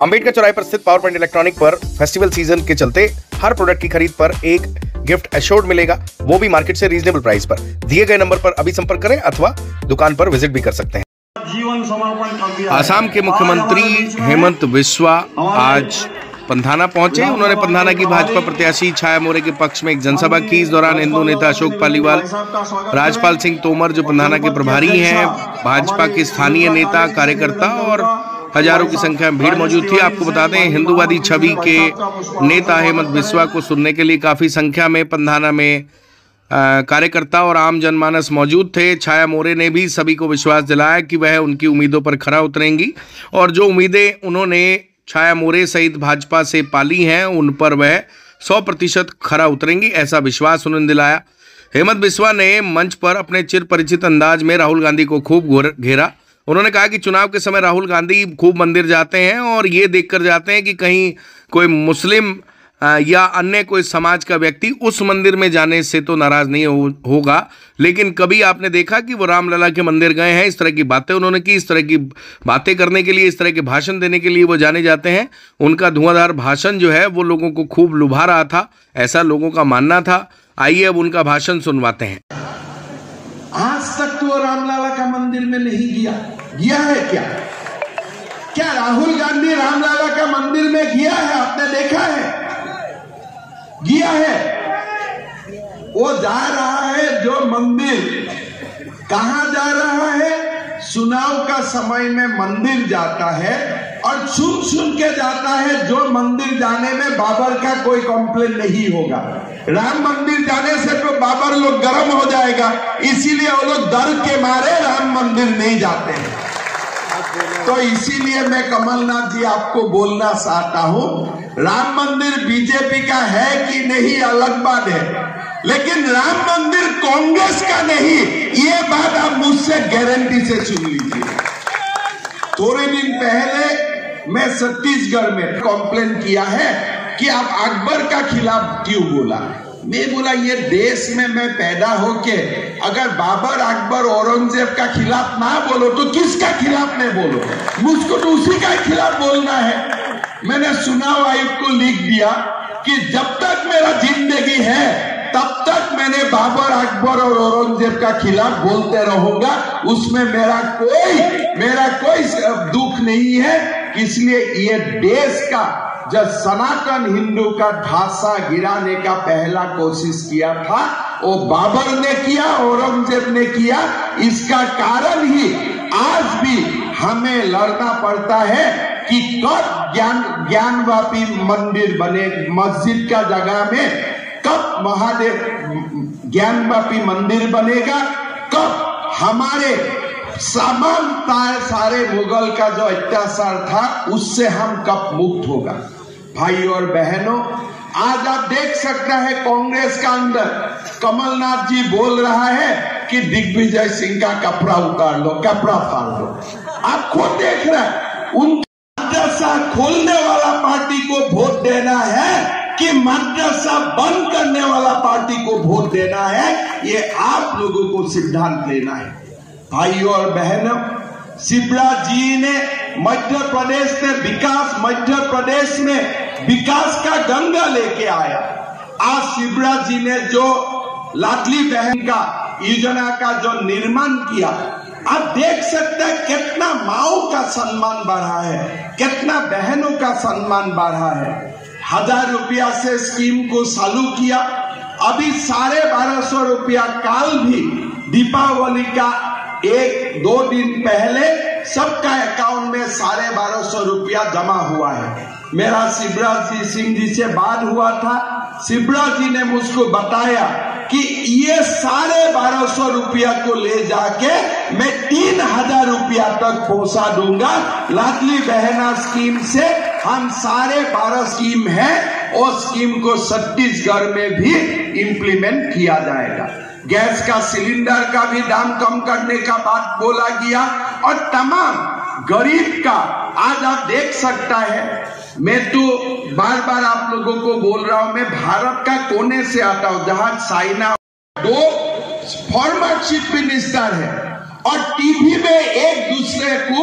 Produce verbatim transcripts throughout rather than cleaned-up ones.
अंबेडकर चौराहे पर स्थित पावर पॉइंट इलेक्ट्रॉनिक पर फेस्टिवल सीजन के चलते हर प्रोडक्ट की खरीद पर एक गिफ्ट एश्योर्ड मिलेगा, वो भी मार्केट से रीजनेबल प्राइस पर। दिए गए नंबर पर अभी संपर्क करें अथवा दुकान पर विजिट भी कर सकते हैं। जीवन समर्पण कर दिया। आसाम के मुख्यमंत्री हेमंत बिस्वा आज पंधाना पहुंचे। उन्होंने पंधाना की भाजपा प्रत्याशी छाया मोरे के पक्ष में एक जनसभा की। इस दौरान हिंदू नेता अशोक पालीवाल, राजपाल सिंह तोमर जो पंधाना के प्रभारी हैं, भाजपा के स्थानीय नेता, कार्यकर्ता और हजारों की संख्या में भीड़ मौजूद थी। आपको बता दें, हिंदूवादी छवि के नेता हेमंत बिस्वा को सुनने के लिए काफी संख्या में पंधाना में कार्यकर्ता और आम जनमानस मौजूद थे। छाया मोरे ने भी सभी को विश्वास दिलाया कि वह उनकी उम्मीदों पर खरा उतरेंगी और जो उम्मीदें उन्होंने छाया मोरे सहित भाजपा से पाली हैं उन पर वह सौ प्रतिशत खरा उतरेंगी, ऐसा विश्वास उन्होंने दिलाया। हेमंत बिस्वा ने मंच पर अपने चिर परिचित अंदाज में राहुल गांधी को खूब घेरा। उन्होंने कहा कि चुनाव के समय राहुल गांधी खूब मंदिर जाते हैं और ये देखकर जाते हैं कि कहीं कोई मुस्लिम या अन्य कोई समाज का व्यक्ति उस मंदिर में जाने से तो नाराज नहीं हो, होगा, लेकिन कभी आपने देखा कि वो रामलला के मंदिर गए हैं। इस तरह की बातें उन्होंने की, इस तरह की बातें करने के लिए, इस तरह के भाषण देने के लिए वो जाने जाते हैं। उनका धुआंधार भाषण जो है वो लोगों को खूब लुभा रहा था, ऐसा लोगों का मानना था। आइए अब उनका भाषण सुनवाते हैं। आज तक तो रामलला का मंदिर में नहीं गया गया है क्या? क्या राहुल गांधी रामलला का मंदिर में गया है? आपने देखा है? गया है। वो जा रहा है जो मंदिर, कहां जा रहा है? चुनाव का समय में मंदिर जाता है और सुन सुन के जाता है जो मंदिर जाने में बाबर का कोई कंप्लेन नहीं होगा। राम मंदिर जाने से तो बाबर लोग गर्म हो जाएगा, इसीलिए वो लोग डर के मारे राम मंदिर नहीं जाते हैं। तो इसीलिए मैं कमलनाथ जी आपको बोलना चाहता हूं, राम मंदिर बीजेपी का है कि नहीं अलग बात है, लेकिन राम मंदिर कांग्रेस का नहीं, ये बात आप मुझसे गारंटी से सुन लीजिए। थोड़े दिन पहले मैं छत्तीसगढ़ में कंप्लेन किया है कि आप अकबर का खिलाफ क्यों बोला। मैं बोला ये देश में मैं पैदा होके अगर बाबर, अकबर, औरंगजेब का खिलाफ ना बोलो तो किसका खिलाफ मैं बोलो? मुझको तो उसी का खिलाफ बोलना है। मैंने चुनाव आयुक्त को लिख दिया कि जब तक मेरा जिंदगी है तब तक मैंने बाबर, अकबर और औरंगजेब का खिलाफ बोलते रहूंगा, उसमें मेरा कोई मेरा कोई दुख नहीं है। इसलिए ये देश का जब सनातन हिंदू का ढांचा गिराने का पहला कोशिश किया था वो बाबर ने किया, औरंगजेब ने किया। इसका कारण ही आज भी हमें लड़ना पड़ता है कि कब ज्ञान ज्ञानवापी मंदिर बने, मस्जिद का जगह में कब महादेव ज्ञानवापी मंदिर बनेगा, कब हमारे सामान सारे मुगल का जो अत्याचार था उससे हम कब मुक्त होगा। भाई और बहनों, आज आप देख सकते हैं कांग्रेस का अंदर कमलनाथ जी बोल रहा है कि दिग्विजय सिंह का कपड़ा उतार लो, कपड़ा फाड़ लो। आप खुद देख रहे हैं उनका मदरसा खोलने वाला पार्टी को वोट देना है कि मदरसा बंद करने वाला पार्टी को वोट देना है, ये आप लोगों को सिद्धांत लेना है। भाई और बहनों, शिवराज जी ने मध्य प्रदेश में विकास मध्य प्रदेश में विकास का गंगा लेके आया। आज शिवराज जी ने जो लाडली बहन का योजना का जो निर्माण किया, आप देख सकते हैं कितना माओ का सम्मान बढ़ा है, कितना बहनों का सम्मान बढ़ा है। हजार रुपया से स्कीम को चालू किया। अभी साढ़े बारह सौ रुपया काल भी दीपावली का एक दो दिन पहले सबका अकाउंट में साढ़े बारह सौ रुपया जमा हुआ है। मेरा शिवराज जी सिंह जी से बात हुआ था, शिवराज जी ने मुझको बताया कि ये साढ़े बारह सौ रुपया को ले जाके मैं तीन हजार रुपया तक पहुंचा दूंगा। लाडली बहना स्कीम से हम साढ़े बारह स्कीम है और स्कीम को छत्तीसगढ़ में भी इम्प्लीमेंट किया जाएगा। गैस का सिलेंडर का भी दाम कम करने का बात बोला गया और तमाम गरीब का आज आप देख सकता है। मैं तो बार बार आप लोगों को बोल रहा हूं, मैं भारत का कोने से आता हूं जहां चाइना दो फॉर्मर चीफ मिनिस्टर है और टीवी में एक दूसरे को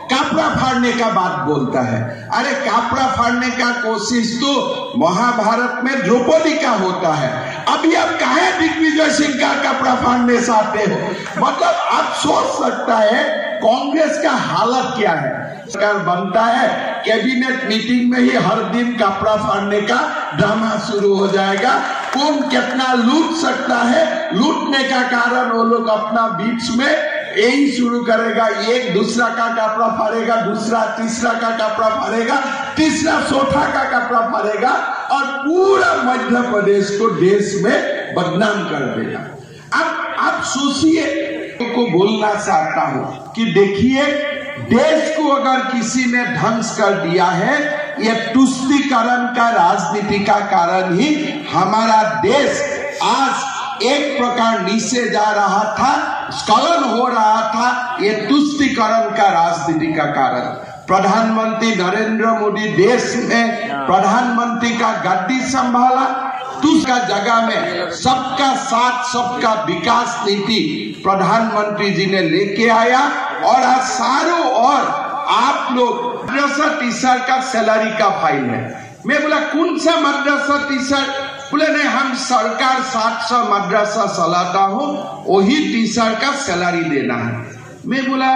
कपड़ा फाड़ने का बात बोलता है। अरे कपड़ा फाड़ने का कोशिश तो महाभारत में द्रौपदी का होता है, अभी आप काहे दिग्विजय सिंह का कपड़ा फाड़ने से आते हो? मतलब आप सोच सकता है कांग्रेस का हालत क्या है। सरकार बनता है, कैबिनेट मीटिंग में ही हर दिन कपड़ा फाड़ने का ड्रामा शुरू हो जाएगा। कौन कितना लूट सकता है, लूटने का कारण वो लोग अपना बीच में यही शुरू करेगा। एक दूसरा का कपड़ा फाड़ेगा, दूसरा तीसरा का कपड़ा फाड़ेगा, तीसरा चौथा का कपड़ा फाड़ेगा और पूरा मध्य प्रदेश को देश में बदनाम कर देगा। अब आप सोचिए, को बोलना चाहता हूं कि देखिए, देश को अगर किसी ने ध्वंस कर दिया है, यह तुष्टीकरण का राजनीति का कारण ही हमारा देश आज एक प्रकार नीचे जा रहा था, स्खलन हो रहा था। ये तुष्टीकरण का राजनीति का कारण। प्रधानमंत्री नरेंद्र मोदी देश में प्रधानमंत्री का गद्दी संभाला, दूसरा जगह में सबका साथ सबका विकास नीति प्रधानमंत्री जी ने लेके आया और आज सारों और आप लोग मद्रासा टीचर का सैलरी का फाइल है। मैं बोला कौन सा मद्रासा टीचर? बोले नहीं, हम सरकार सात सौ मद्रासा चलाता हूँ, वही टीचर का सैलरी देना है। मैं बोला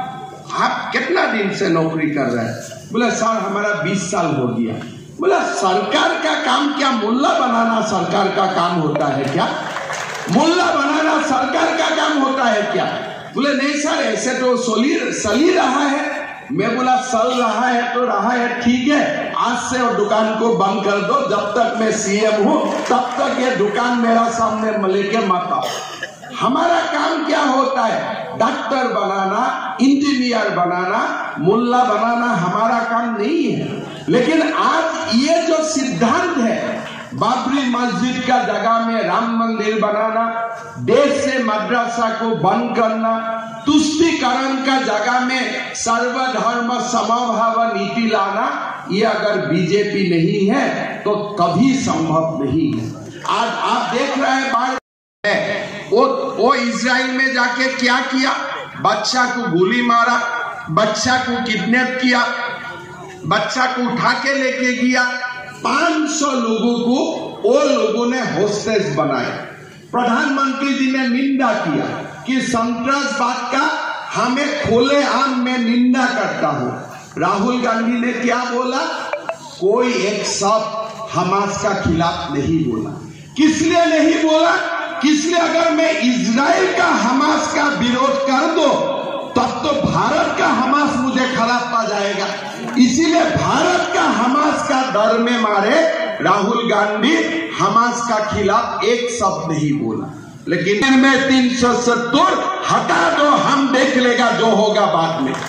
आप कितना दिन से नौकरी कर रहे हैं? बोला सर हमारा बीस साल हो गया। बोला सरकार का काम क्या मुल्ला बनाना सरकार का काम होता है क्या? मुल्ला बनाना सरकार का काम होता है क्या? बोले नहीं सर, ऐसे तो चली चली रहा है। मैं बोला चल रहा है तो रहा है, ठीक है, आज से और दुकान को बंद कर दो, जब तक मैं सीएम हूं तब तक ये दुकान मेरा सामने लेके मत आओ। हमारा काम क्या होता है? डॉक्टर बनाना, इंजीनियर बनाना, मुल्ला बनाना हमारा काम नहीं है। लेकिन आज ये जो सिद्धांत है, बाबरी मस्जिद का जगह में राम मंदिर बनाना, देश से मद्रासा को बंद करना, तुष्टीकरण का जगह में सर्वधर्म समभाव नीति लाना, ये अगर बीजेपी नहीं है तो कभी संभव नहीं है। आज आप देख रहे हैं बार वो वो इजराइल में जाके क्या किया? बच्चा को गोली मारा, बच्चा को किडनैप किया, बच्चा को उठा के लेके गया, पांच सौ लोगों को वो लोगों ने होस्टेज बनाया। प्रधानमंत्री जी ने निंदा किया कि संतरासवाद का हमें खुले आम में निंदा करता हूं। राहुल गांधी ने क्या बोला? कोई एक शब्द हमास का खिलाफ नहीं बोला। किस लिए नहीं बोला? किस लिए? अगर मैं इजराइल का हमास का विरोध कर दो तब तो भारत का हमास मुझे खराब पा जाएगा। इसीलिए भारत का हमास का डर में मारे राहुल गांधी हमास का खिलाफ एक शब्द नहीं बोला। लेकिन में तीन सौ सत्तर हटा दो, हम देख लेगा जो होगा बाद में।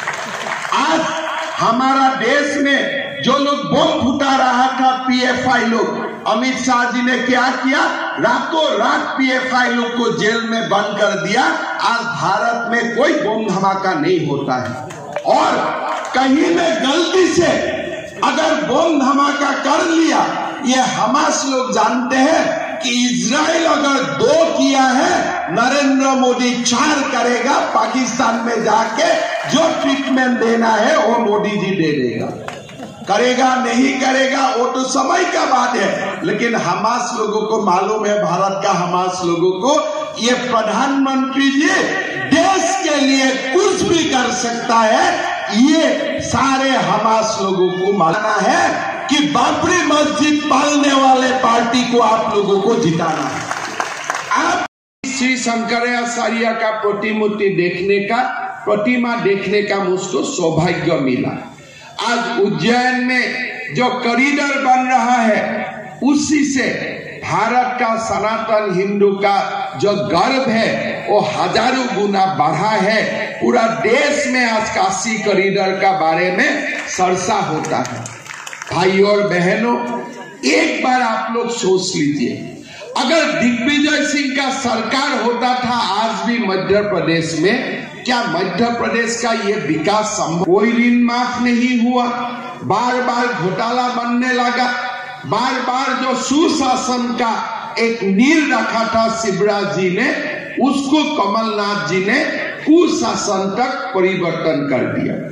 आज हमारा देश में जो लोग बम फुटा रहा था, पीएफआई लोग, अमित शाह जी ने क्या किया? रातों रात पीएफआई लोग को जेल में बंद कर दिया। आज भारत में कोई बम धमाका नहीं होता है। और कहीं में गलती से अगर बम धमाका कर लिया, ये हमास लोग जानते हैं कि इजराइल अगर दो किया है, नरेंद्र मोदी चार करेगा। पाकिस्तान में जाके जो ट्रीटमेंट देना है वो मोदी जी दे देगा। करेगा नहीं करेगा वो तो समय का बात है। लेकिन हमास लोगों को मालूम है, भारत का हमास लोगों को, ये प्रधानमंत्री जी देश के लिए कुछ भी कर सकता है। ये सारे हमास लोगों को मानना है कि बाबरी मस्जिद पालने वाले पार्टी को आप लोगों को जिताना है। आप श्री शंकराचार्य का प्रतिमूर्ति देखने का, प्रतिमा देखने का मुझको सौभाग्य मिला। आज उज्जैन में जो कॉरिडोर बन रहा है, उसी से भारत का सनातन हिंदू का जो गर्व है वो हजारों गुना बढ़ा है। पूरा देश में आज काशी कॉरिडोर का बारे में चर्चा होता है। भाइयों और बहनों, एक बार आप लोग सोच लीजिए, अगर दिग्विजय सिंह का सरकार होता था आज भी मध्य प्रदेश में, क्या मध्य प्रदेश का ये विकास संभव? कोई ऋण माफ नहीं हुआ, बार बार घोटाला बनने लगा, बार बार जो सुशासन का एक नींव रखा था शिवराज जी ने, उसको कमलनाथ जी ने कुशासन तक परिवर्तन कर दिया।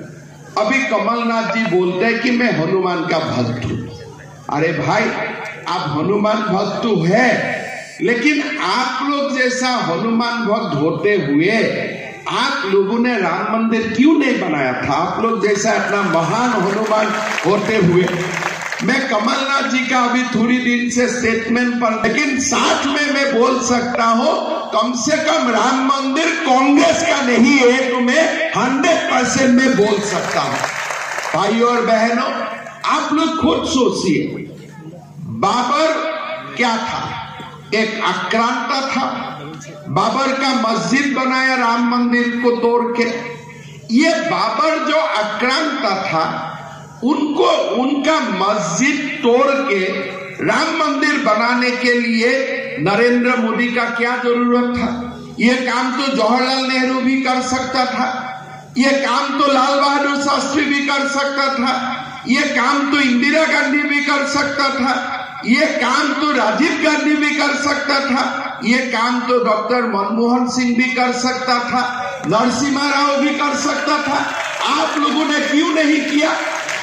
अभी कमलनाथ जी बोलते हैं कि मैं हनुमान का भक्त हूं। अरे भाई, आप हनुमान भक्त तो है, लेकिन आप लोग जैसा हनुमान भक्त होते हुए आप लोगों ने राम मंदिर क्यों नहीं बनाया था? आप लोग जैसा इतना महान हनुमान होते हुए। मैं कमलनाथ जी का अभी थोड़ी दिन से स्टेटमेंट पर, लेकिन साथ में मैं बोल सकता हूं, कम से कम राम मंदिर कांग्रेस का नहीं है, तो मैं हंड्रेड परसेंट में बोल सकता हूं। भाइयों और बहनों, आप लोग खुद सोचिए, बाबर क्या था? एक आक्रांता था। बाबर का मस्जिद बनाया राम मंदिर को तोड़ के। ये बाबर जो आक्रांता था, उनको उनका मस्जिद तोड़ के राम मंदिर बनाने के लिए नरेंद्र मोदी का क्या जरूरत था? ये काम तो जवाहरलाल नेहरू भी कर सकता था, ये काम तो लाल बहादुर शास्त्री भी कर सकता था, ये काम तो इंदिरा गांधी भी कर सकता था, ये काम तो राजीव गांधी भी कर सकता था, ये काम तो डॉक्टर मनमोहन सिंह भी कर सकता था, नरसिम्हा राव भी कर सकता था। आप लोगों ने क्यों नहीं किया?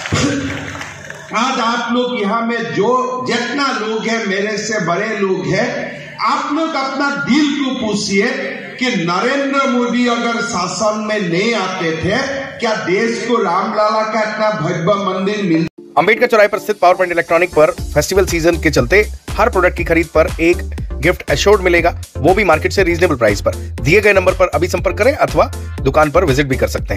आज आप लोग यहाँ में जो जितना लोग हैं, मेरे से बड़े लोग हैं, आप लोग अपना दिल को पूछिए कि नरेंद्र मोदी अगर शासन में नहीं आते थे, क्या देश को रामलला का इतना भव्य मंदिर मिलता? अंबेडकर चौराहे पर स्थित पावर पॉइंट इलेक्ट्रॉनिक पर फेस्टिवल सीजन के चलते हर प्रोडक्ट की खरीद पर एक गिफ्ट एश्योर्ड मिलेगा, वो भी मार्केट से रीजनेबल प्राइस पर। दिए गए नंबर पर अभी संपर्क करें अथवा दुकान पर विजिट भी कर सकते हैं।